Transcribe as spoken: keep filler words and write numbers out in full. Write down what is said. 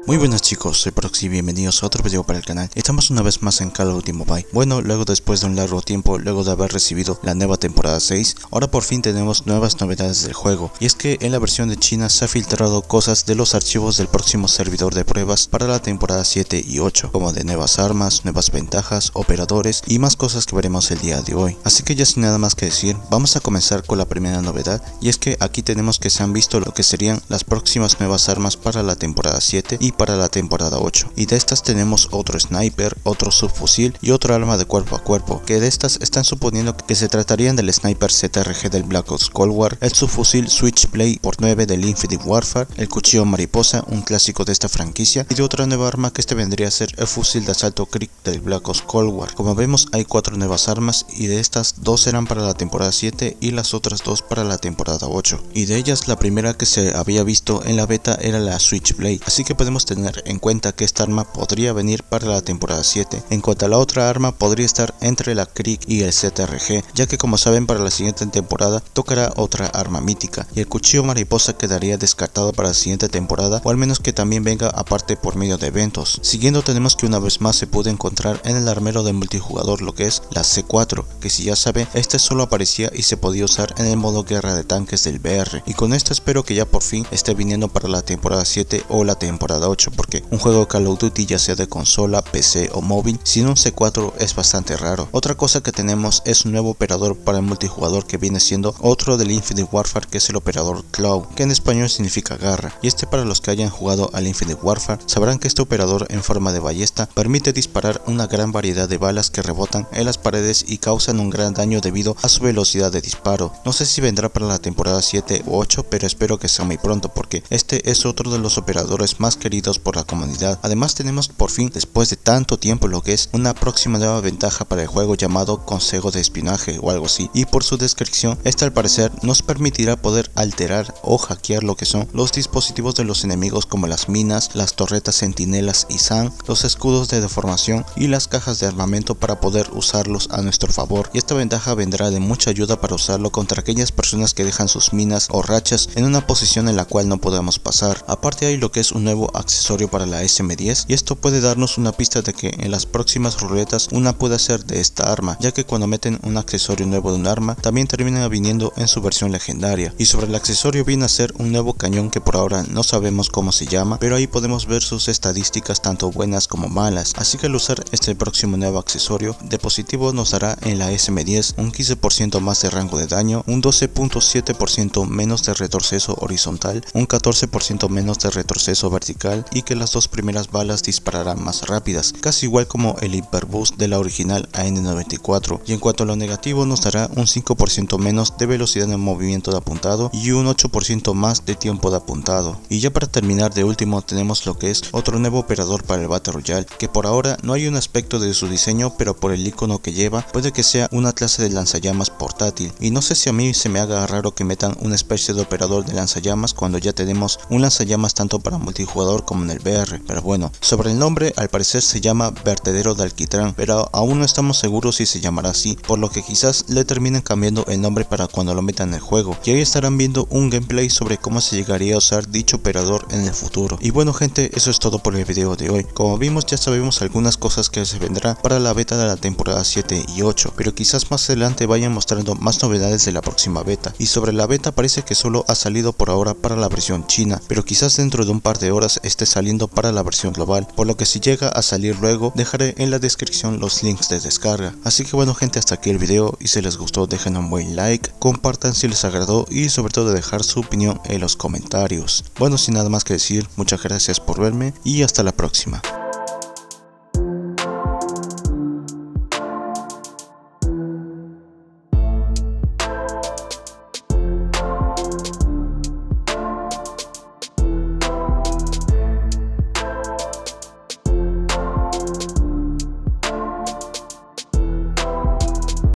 Muy buenas chicos, soy Proxy y bienvenidos a otro video para el canal. Estamos una vez más en Call of Duty Mobile. Bueno, luego después de un largo tiempo, luego de haber recibido la nueva temporada seis, ahora por fin tenemos nuevas novedades del juego. Y es que en la versión de China se ha filtrado cosas de los archivos del próximo servidor de pruebas para la temporada siete y ocho, como de nuevas armas, nuevas ventajas, operadores y más cosas que veremos el día de hoy. Así que ya sin nada más que decir, vamos a comenzar con la primera novedad, y es que aquí tenemos que se han visto lo que serían las próximas nuevas armas para la temporada siete y para la temporada ocho, y de estas tenemos otro sniper, otro subfusil y otro arma de cuerpo a cuerpo, que de estas están suponiendo que se tratarían del sniper Z R G del Black Ops Cold War, el subfusil Switchblade por nueve del Infinite Warfare, el cuchillo mariposa, un clásico de esta franquicia, y de otra nueva arma que este vendría a ser el fusil de asalto Krieg del Black Ops Cold War. Como vemos, hay cuatro nuevas armas, y de estas dos serán para la temporada siete y las otras dos para la temporada ocho, y de ellas la primera que se había visto en la beta era la Switchblade, así que podemos tener en cuenta que esta arma podría venir para la temporada siete. En cuanto a la otra arma, podría estar entre la Krieg y el Z R G, ya que como saben para la siguiente temporada tocará otra arma mítica, y el cuchillo mariposa quedaría descartado para la siguiente temporada, o al menos que también venga aparte por medio de eventos. Siguiendo tenemos que una vez más se puede encontrar en el armero de multijugador lo que es la C cuatro, que si ya saben, este solo aparecía y se podía usar en el modo guerra de tanques del V R, y con esto espero que ya por fin esté viniendo para la temporada siete o la temporada ocho, porque un juego Call of Duty, ya sea de consola, P C o móvil, sin un C cuatro es bastante raro. Otra cosa que tenemos es un nuevo operador para el multijugador que viene siendo otro del Infinite Warfare, que es el operador Claw, que en español significa garra, y este para los que hayan jugado al Infinite Warfare sabrán que este operador en forma de ballesta permite disparar una gran variedad de balas que rebotan en las paredes y causan un gran daño debido a su velocidad de disparo. No sé si vendrá para la temporada siete u ocho, pero espero que sea muy pronto, porque este es otro de los operadores más queridos por la comunidad. Además tenemos por fin, después de tanto tiempo, lo que es una próxima nueva ventaja para el juego llamado consejo de espionaje o algo así, y por su descripción, esta al parecer nos permitirá poder alterar o hackear lo que son los dispositivos de los enemigos, como las minas, las torretas centinelas y S A N, los escudos de deformación y las cajas de armamento, para poder usarlos a nuestro favor, y esta ventaja vendrá de mucha ayuda para usarlo contra aquellas personas que dejan sus minas o rachas en una posición en la cual no podemos pasar. Aparte hay lo que es un nuevo accesorio para la S M diez, y esto puede darnos una pista de que en las próximas ruletas una puede ser de esta arma, ya que cuando meten un accesorio nuevo de un arma también termina viniendo en su versión legendaria. Y sobre el accesorio viene a ser un nuevo cañón que por ahora no sabemos cómo se llama, pero ahí podemos ver sus estadísticas tanto buenas como malas, así que al usar este próximo nuevo accesorio de positivo nos dará en la S M diez un quince por ciento más de rango de daño, un doce punto siete por ciento menos de retroceso horizontal, un catorce por ciento menos de retroceso vertical, y que las dos primeras balas dispararán más rápidas, casi igual como el Hyperboost de la original A N noventa y cuatro, y en cuanto a lo negativo nos dará un cinco por ciento menos de velocidad de movimiento de apuntado y un ocho por ciento más de tiempo de apuntado. Y ya para terminar, de último tenemos lo que es otro nuevo operador para el Battle Royale, que por ahora no hay un aspecto de su diseño, pero por el icono que lleva puede que sea una clase de lanzallamas portátil, y no sé si a mí se me haga raro que metan una especie de operador de lanzallamas cuando ya tenemos un lanzallamas tanto para multijugador como en el V R. Pero bueno, sobre el nombre, al parecer se llama Vertedero de Alquitrán, pero aún no estamos seguros si se llamará así, por lo que quizás le terminen cambiando el nombre para cuando lo metan en el juego, y ahí estarán viendo un gameplay sobre cómo se llegaría a usar dicho operador en el futuro. Y bueno gente, eso es todo por el video de hoy. Como vimos, ya sabemos algunas cosas que se vendrán para la beta de la temporada siete y ocho, pero quizás más adelante vayan mostrando más novedades de la próxima beta. Y sobre la beta, parece que solo ha salido por ahora para la versión china, pero quizás dentro de un par de horas esté saliendo para la versión global, por lo que si llega a salir luego, dejaré en la descripción los links de descarga. Así que bueno gente, hasta aquí el video, y si les gustó dejen un buen like, compartan si les agradó, y sobre todo dejar su opinión en los comentarios. Bueno, sin nada más que decir, muchas gracias por verme y hasta la próxima.